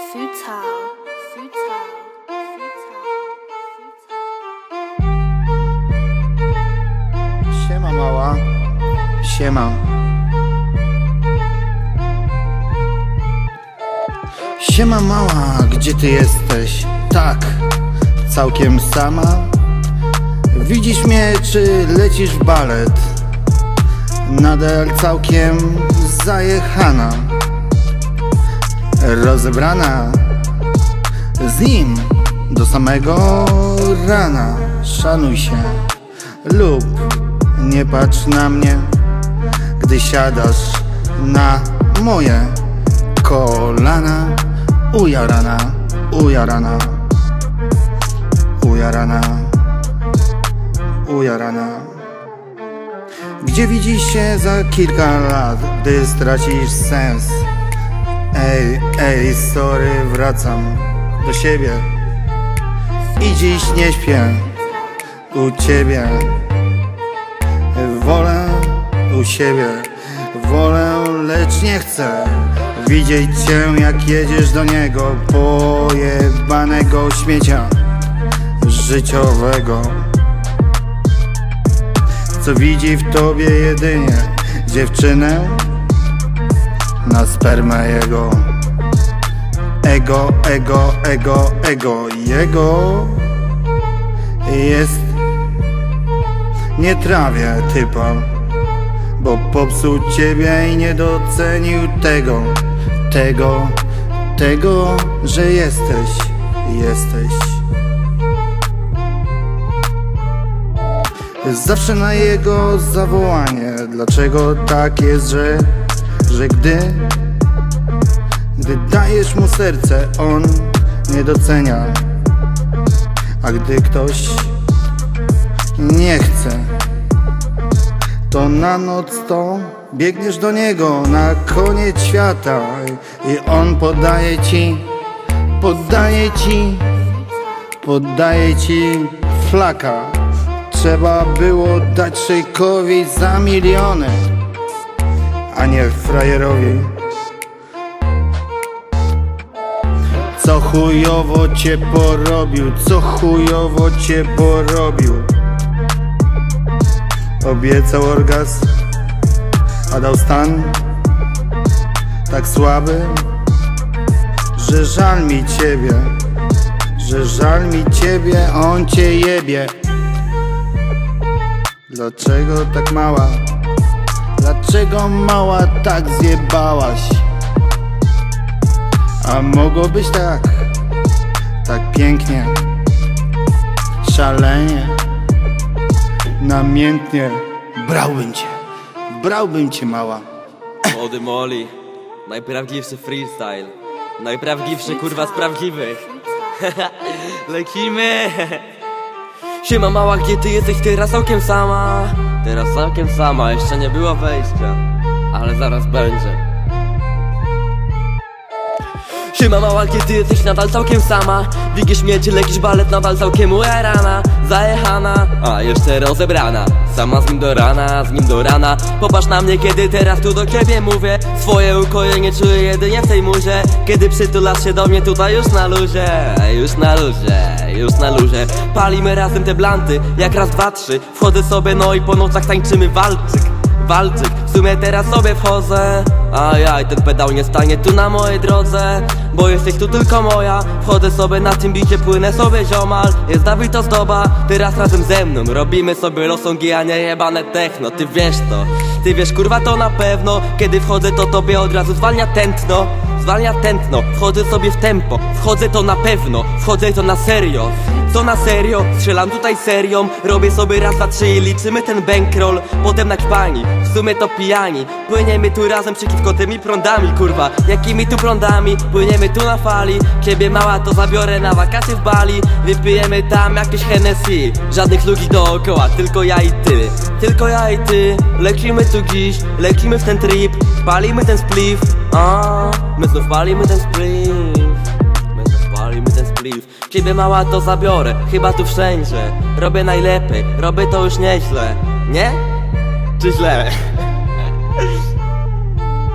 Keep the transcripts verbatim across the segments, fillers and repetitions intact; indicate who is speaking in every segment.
Speaker 1: Futile, futile, futile.
Speaker 2: Siema mała, siema. Siema mała, gdzie ty jesteś? Tak, całkiem sama? Widzisz mnie, czy lecisz w balet? Nadal całkiem zajechana, rozebrana z nim do samego rana. Szanuj się lub nie patrz na mnie, gdy siadasz na moje kolana. Ujarana, ujarana, ujarana, ujarana. Gdzie widzisz się za kilka lat, gdy stracisz sens? Ej, ej, sorry, wracam do siebie i dziś nie śpię u ciebie. Wolę u siebie, wolę, lecz nie chcę widzieć cię, jak jedziesz do niego, pojebanego śmiecia życiowego, co widzi w tobie jedynie dziewczynę na spermę jego. Ego, ego, ego, ego jego jest. Nie trawię typa, bo popsuł ciebie i nie docenił tego, tego, tego, że jesteś, jesteś. Zawsze na jego zawołanie. Dlaczego tak jest, że, że gdy, gdy dajesz mu serce, on nie docenia, a gdy ktoś nie chce, to na noc to biegniesz do niego na koniec świata i on podaje ci, podaje ci, podaje ci flaka. Trzeba było dać szejkowi za miliony, a nie frajerowi, co chujowo cię porobił, co chujowo cię porobił. Obiecał orgazm, a dał stan tak słaby, że żal mi ciebie, że żal mi ciebie, on cię jebie. Dlaczego tak mała? Dlaczego mała tak zjebałaś? A mogło być tak, tak pięknie, szalenie, namiętnie. Brałbym cię, brałbym cię mała.
Speaker 3: Młody Molly, najprawdziwszy freestyle, najprawdziwszy kurwa z prawdziwych. Lecimy. Siema mała, gdzie ty jesteś teraz całkiem sama? Teraz całkiem sama, jeszcze nie było wejścia, ale zaraz będzie. Siema mała, gdzie ty jesteś nadal całkiem sama? Widzisz mnie, czy lecisz balet, nadal całkiem ujarana, zajechana, a jeszcze rozebrana. Sama z nim do rana, z nim do rana. Popatrz na mnie, kiedy teraz tu do ciebie mówię. Swoje ukojenie czuję jedynie w tej murze, kiedy przytulasz się do mnie tutaj już na luzie. Już na luzie, już na luzie. Palimy razem te blanty, jak raz, dwa, trzy. Wchodzę sobie, no i po nocach tańczymy walczyk, walczyk. W sumie teraz sobie wchodzę, ajaj, ten pedał nie stanie tu na mojej drodze, bo jesteś tu tylko moja. Wchodzę sobie na tym bicie, płynę sobie ziomal. Jest Dawid Ozdoba, teraz razem ze mną robimy sobie losongi, a nie jebane techno. Ty wiesz to, ty wiesz kurwa to na pewno. Kiedy wchodzę to tobie od razu zwalnia tętno, zwalnia tętno. Wchodzę sobie w tempo, wchodzę to na pewno, wchodzę to na serio. To na serio, strzelam tutaj serią. Robię sobie raz, dwa, trzy i liczymy ten bankroll. Potem na ćpani, w sumie to pijani. Płyniemy tu razem przeciwko tymi prądami, kurwa. Jakimi tu prądami? Płyniemy tu na fali. Ciebie mała to zabiorę na wakacje w Bali. Wypijemy tam jakieś Hennessy. Żadnych ludzi dookoła, tylko ja i ty. Tylko ja i ty. Lecimy tu dziś, lecimy w ten trip. Palimy ten spliff, a my znów palimy ten spliff. Palimy ten spliff. Ciebie mała to zabiorę, chyba tu wszędzie. Robię najlepiej, robię to już nieźle. Nie? Czy źle?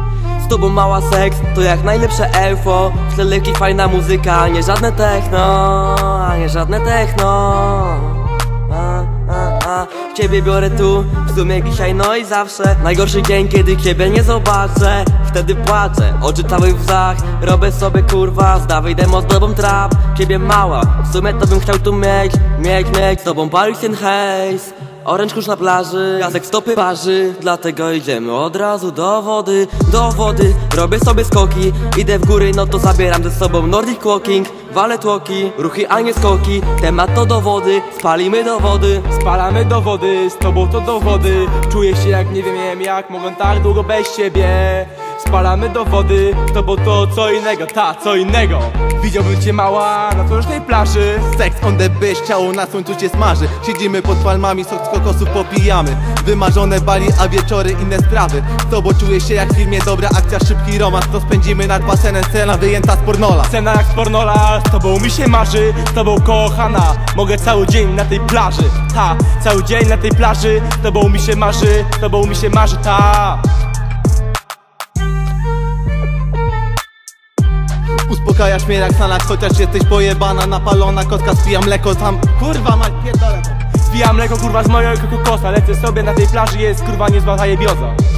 Speaker 3: Z tobą mała seks, to jak najlepsze elfo. W tle leki fajna muzyka, a nie żadne techno, a nie żadne techno. a, a, a. Ciebie biorę tu, w sumie dzisiaj no i zawsze. Najgorszy dzień, kiedy ciebie nie zobaczę. Wtedy płaczę, oczy cały w zach. Robię sobie kurwa, zdawaj demo z tobą trap. Ciebie mała, w sumie to bym chciał tu mieć. Mieć, mieć z tobą palić ten hejs. Oręcz kurz na plaży, jasek stopy parzy. Dlatego idziemy od razu do wody, do wody. Robię sobie skoki, idę w góry, no to zabieram ze sobą Nordic Walking. Walę tłoki, ruchy a nie skoki. Temat to do wody, spalimy do wody.
Speaker 4: Spalamy do wody, z tobą to do wody. Czuję się jak nie wiem jak, mogę tak długo bez ciebie. Spalamy do wody, z tobą to co innego, ta co innego. Widziałbym cię mała na słonecznej plaży.
Speaker 5: Sex on the beach, ciało na słońcu cię smaży. Siedzimy pod palmami, sok z kokosów popijamy. Wymarzone bali, a wieczory inne sprawy. Z tobą czuję się jak w filmie, dobra akcja, szybki romans. To spędzimy nad basenem, scena wyjęta z pornola.
Speaker 4: Scena jak z pornola, z tobą mi się marzy. Z tobą kochana, mogę cały dzień na tej plaży. Ta, cały dzień na tej plaży. Z tobą mi się marzy, z tobą mi się marzy, ta.
Speaker 5: Uspokajasz mnie jak Sanak, chociaż jesteś pojebana, napalona, kotka, spijam mleko, tam kurwa mać, pierdolę.
Speaker 4: Spijam mleko kurwa z mojego kokosa. Lecę sobie na tej plaży, jest kurwa niezła zajebioza.